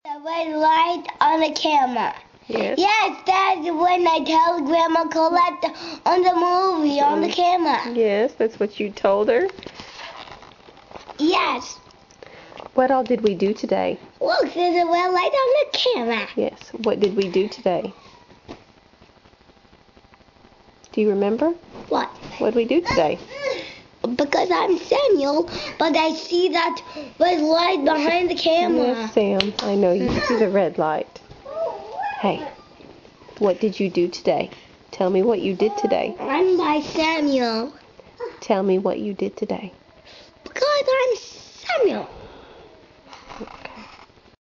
The red light on the camera. Yes. Yes, that's when I tell Grandma Colette on the movie, on the camera. Yes, that's what you told her. Yes. What all did we do today? Look, there's a red light on the camera. Yes. What did we do today? Do you remember? What? What did we do today? Because I'm Samuel, but I see that red light behind the camera. Yes, Sam. I know you see the red light. Hey, what did you do today? Tell me what you did today. I'm by Samuel. Tell me what you did today. Because I'm Samuel.